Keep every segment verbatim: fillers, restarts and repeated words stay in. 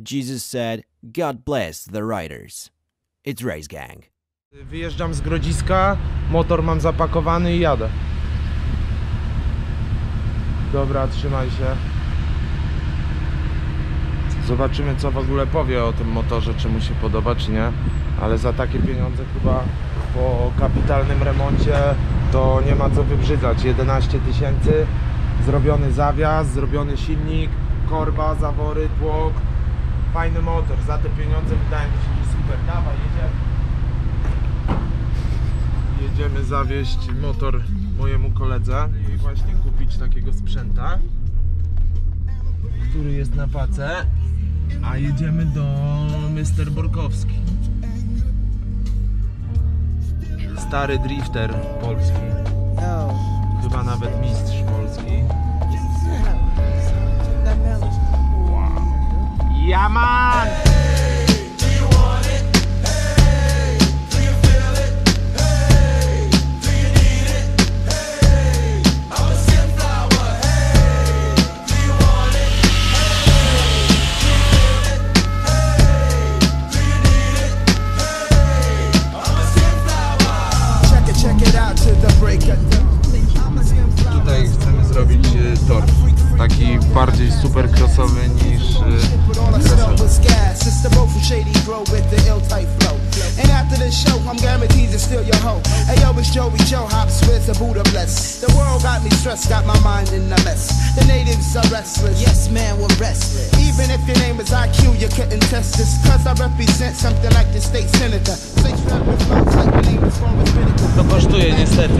Jesus said, God bless the riders. It's Race Gang. Wyjeżdżam z Grodziska, motor mam zapakowany i jadę. Dobra, trzymaj się. Zobaczymy, co w ogóle powie o tym motorze, czy mu się podoba, czy nie. Ale za takie pieniądze chyba po kapitalnym remoncie to nie ma co wybrzydzać. jedenaście tysięcy, zrobiony zawias, zrobiony silnik, korba, zawory, tłok. Fajny motor, za te pieniądze wydaje mi się, że super. Dawaj, jedziemy. Jedziemy zawieźć motor mojemu koledze i właśnie kupić takiego sprzęta, który jest na pace, a jedziemy do mister Borkowski. Stary drifter polski, chyba nawet mistrz polski. Ja man! Tutaj chcemy zrobić tor, taki bardziej super crossowy niż to kosztuje niestety.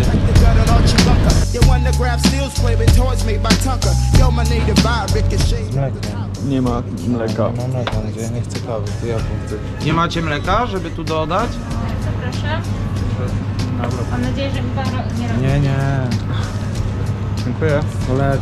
Nie ma mleka. Nie ma mleka, ja nie chcę kawy, to ja chcę. Nie macie mleka, żeby tu dodać? Zapraszam. Mam nadzieję, że mi pan nie robi. Nie, nie. Dziękuję. Koledzy.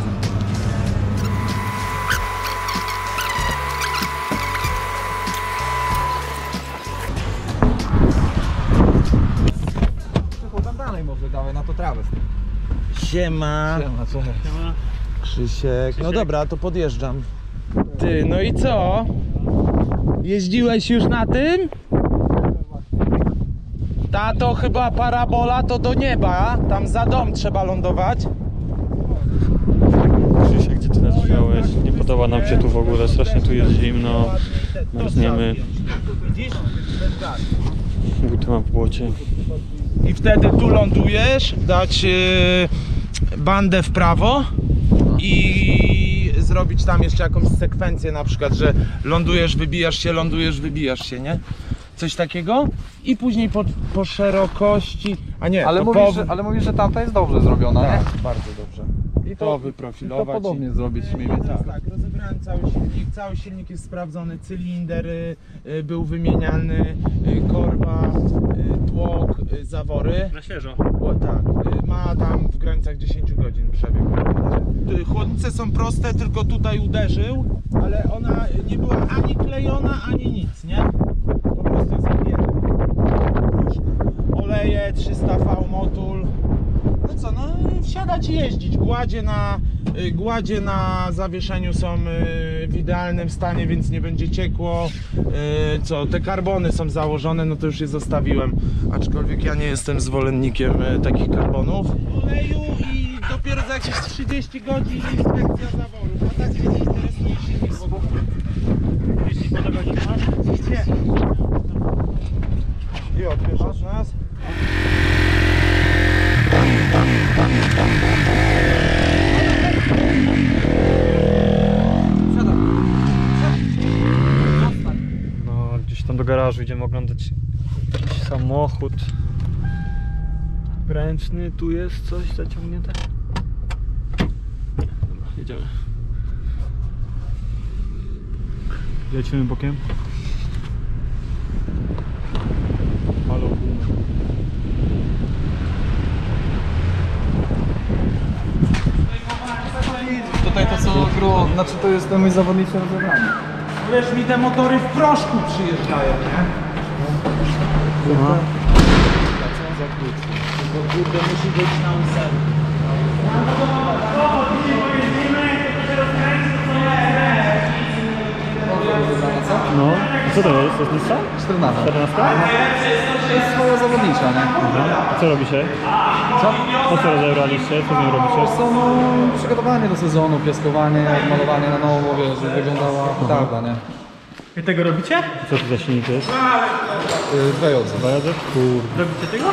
Tam dalej może, dawaj na to trawę. Siema. Siema, Siema. Krzysiek. No dobra, to podjeżdżam. Ty, no i co? Jeździłeś już na tym? Tato, chyba parabola to do nieba. Tam za dom trzeba lądować. Krzysiek, gdzie ty nas wziąłeś? Nie podoba nam się tu w ogóle, strasznie tu jest zimno. Marzniemy. Buty mam w błocie. I wtedy tu lądujesz, dać yy, bandę w prawo i zrobić tam jeszcze jakąś sekwencję, na przykład, że lądujesz, wybijasz się, lądujesz, wybijasz się, nie? Coś takiego i później po, po szerokości, a nie, ale, to mówisz, po... że, ale mówisz, że tamta jest dobrze zrobiona, tak, nie? bardzo dobrze. I to, to wyprofilować. To podobnie i... zrobić mniej więcej. Tak, tak, rozebrałem cały silnik, cały silnik jest sprawdzony, cylinder y, y, był wymieniany, y, korba, y, tłok, y, zawory. Na świeżo. O, tak, y, ma tam w granicach dziesięć godzin przebieg. Y, chłodnice są proste, tylko tutaj uderzył, ale ona nie była ani klejona, ani nic, nie? Po prostu jest napięta. Oleje, trzysta V motul. No co, no wsiadać i jeździć. Gładzie na, gładzie na zawieszeniu są w idealnym stanie, więc nie będzie ciekło. Co, te karbony są założone, no to już je zostawiłem. Aczkolwiek ja nie jestem zwolennikiem takich karbonów. Oleju i dopiero za jakieś trzydzieści godzin inspekcja zaworów. A tak mnie nie interesuje silnik w ogóle. Jeśli podoba ci masz? Gdzie? I odbierzesz nas. No, gdzieś tam do garażu idziemy oglądać jakiś samochód ręczny. Tu jest coś zaciągnięte. Dobra, jedziemy. Lecimy bokiem. Halo. Tutaj to co gru, znaczy to jest mój zawodniczy rozebranie. Wiesz, mi te motory w proszku przyjeżdżają, nie? No. Bo kurde musi być na łyselu. Dobrze, co? No, a co to jest? To jest Nissan? czternastka. czternastka? To jest swoja zawodnicza, nie? A co robicie? Co? Po co rozebraliście? Co z nią robicie? To no, przygotowanie do sezonu, piaskowanie, malowanie na nowo, wiesz, żeby wyglądała petarda, nie? I tego robicie? Co to za silnik jest? Yy, dwa jodze. Dwa jodze? Kurde. Robicie tego?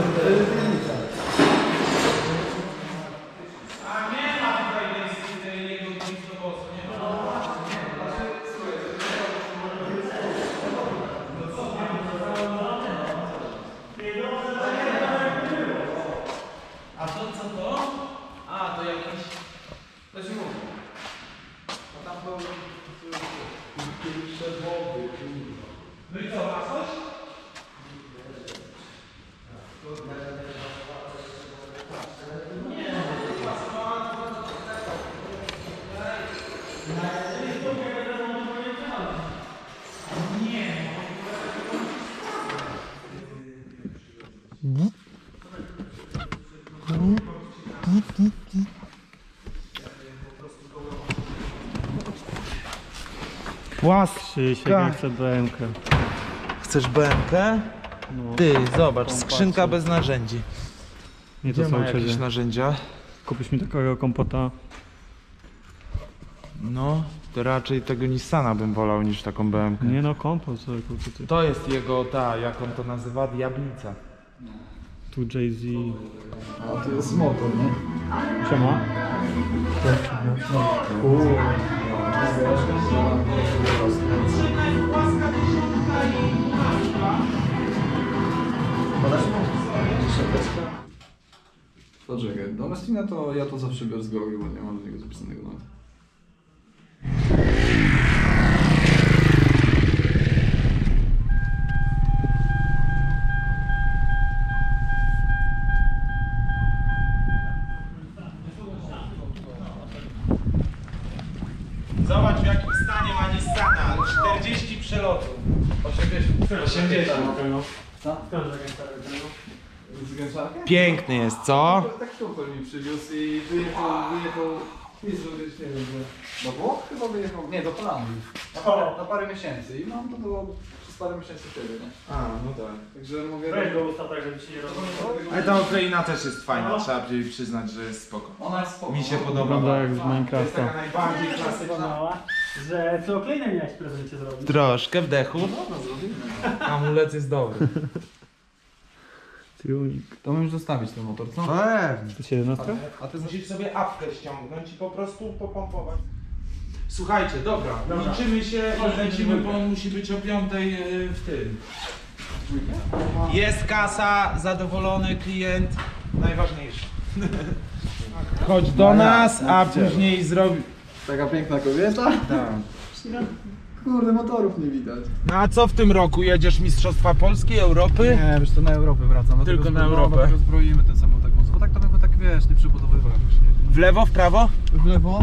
Krzysiek, ja chcę B M K. Chcesz B M K? No. Ty, zobacz, skrzynka bez narzędzi. Nie to Gdzie są ma jakieś ciebie. narzędzia? Kupisz mi takiego kompota. No, to raczej tego Nissana bym wolał niż taką B M K. Nie no, kompot, co kupię ty. To jest jego, ta, jak on to nazywa, diablica. Tu Jay-Z. A to jest motor, nie? Siema. Poczekaj, Domestina to ja to zawsze biorę z Google, bo nie mam do niego zapisanego nawet. Zobacz, w jakim stanie ma Nissana. czterdzieści przelotów. osiemdziesiąt. osiemdziesiąt. Co? Zgęszarkę? Piękny jest, co? Tak szumper mi przywiózł i wyjechał, wyjechał, Jezu, nie wiem, że do Włoch chyba wyjechał, nie, do Holandii. Na parę, na parę miesięcy i mam to do, przez parę miesięcy tyle, nie? A, no tak. Także mówię, Weź go usta tak, żeby ci nie robił. Ale ta Ukraina też jest fajna, trzeba jej przyznać, że jest spoko. ona jest spoko. Mi się podoba. Wygląda jak z To jest Minecrafta. taka najbardziej klasyczna. Że co Klejnem miałeś w prezencie zrobić? Troszkę wdechu. Dobra, zrobimy. Hamulec jest dobry. Tuning. To możesz zostawić ten motor, co? Pewnie. To siedemnastka? A ty musisz sobie apkę ściągnąć i po prostu popompować. Słuchajcie, dobra, liczymy się i lecimy, bo on musi być o piątej yy, w tym. Jest kasa, zadowolony klient, najważniejsze. Chodź do nas, a później zrobi... Taka piękna kobieta? Tak. Kurde, motorów nie widać. No a co w tym roku? Jedziesz Mistrzostwa Polski, Europy? Nie, wiesz to na Europę wracam. Tylko na zbro- Europę. No, rozbroimy ten samochód tak mocno, bo tak to bym go tak, wiesz, nie przybudowywał jakoś, nie? W lewo, w prawo? W lewo?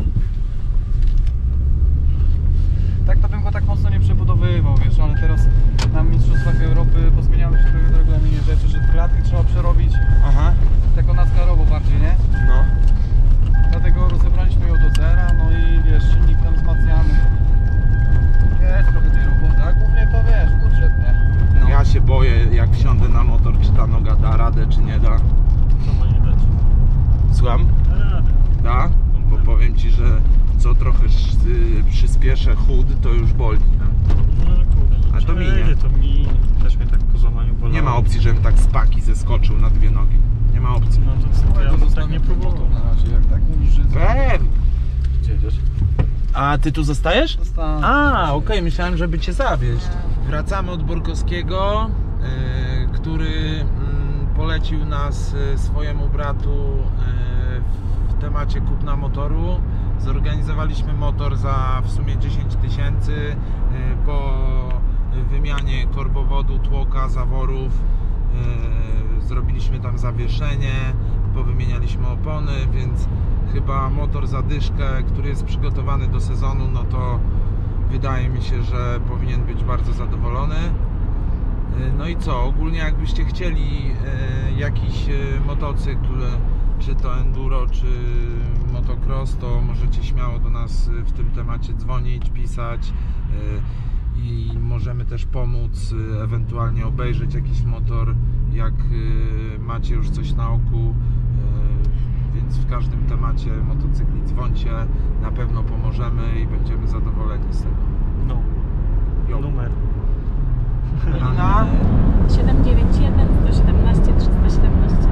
Tak to bym go tak mocno nie przebudowywał, wiesz, ale teraz na Mistrzostwach Europy pozmieniały się trochę w regulaminie rzeczy, że klatki trzeba przerobić Aha. tako naskarowo bardziej, nie? No. Dlatego rozebraliśmy ją do zera, no i wiesz, silnik tam wzmacniamy. Jest trochę tej roboty, a głównie to wiesz, budżet, nie? No. Ja się boję, jak wsiądę na motor, czy ta noga da radę, czy nie da. Co ma nie dać? Słucham? Da? Bo powiem ci, że co trochę y, przyspieszę chód, to już boli. Nie? No kurde. A to minie. To minie. Też mnie tak po złamaniu bolało. Nie ma opcji, żebym tak z paki zeskoczył na dwie nogi. Nie ma opcji. No to co? Ja to bym tak zostawię nie ten próbował. motor na razie, jak tak mówisz, że... Pewnie. Gdzie jedziesz? A ty tu zostajesz? Zostanę. A, okej, okay, myślałem, żeby cię zawieźć. Wracamy od Borkowskiego, yy, który yy, polecił nas yy, swojemu bratu yy, w temacie kupna motoru. Zorganizowaliśmy motor za w sumie dziesięć tysięcy yy, po wymianie korbowodu, tłoka, zaworów. Yy, zrobiliśmy tam zawieszenie, powymienialiśmy opony, więc chyba motor za dyszkę, który jest przygotowany do sezonu, no to wydaje mi się, że powinien być bardzo zadowolony. No i co, ogólnie jakbyście chcieli jakiś motocykl, czy to enduro, czy motocross, to możecie śmiało do nas w tym temacie dzwonić, pisać i możemy też pomóc, y, ewentualnie obejrzeć jakiś motor, jak y, macie już coś na oku, y, więc w każdym temacie motocykli dzwońcie, na pewno pomożemy i będziemy zadowoleni z tego. No, Jo. numer. Anna? siedem dziewięć jeden, sto siedemnaście, trzysta siedemnaście.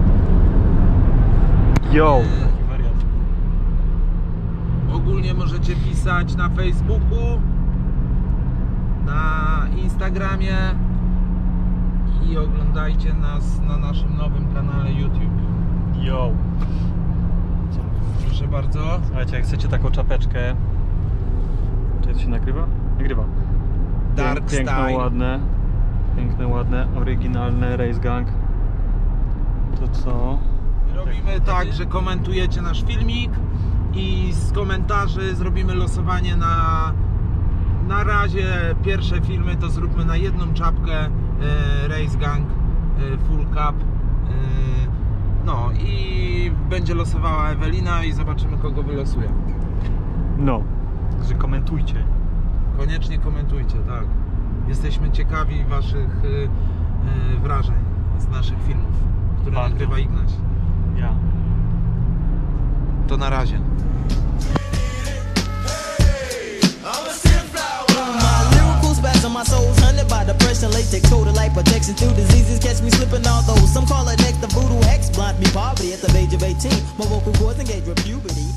Yo! Ogólnie możecie pisać na Facebooku, na Instagramie i oglądajcie nas na naszym nowym kanale YouTube. Yo! Co? Proszę bardzo. Słuchajcie, jak chcecie taką czapeczkę... Czy to się nagrywa? Nagrywa. Dark Piękne, Style. ładne. Piękne, ładne, oryginalne Race Gang. To co? Robimy tak, że komentujecie nasz filmik i z komentarzy zrobimy losowanie na... Na razie pierwsze filmy to zróbmy na jedną czapkę e, Race Gang e, Full Cup. E, no i będzie losowała Ewelina i zobaczymy, kogo wylosuje. No. Także komentujcie. Koniecznie komentujcie, tak. Jesteśmy ciekawi waszych e, e, wrażeń z naszych filmów, które Bardzo. nagrywa Ignaś. Ja. To na razie. My soul's hunted by depression, latex coated like protection through diseases. Catch me slipping all those. Some call it next the voodoo hex. Blind me poverty at the age of eighteen. My vocal cords engage with puberty.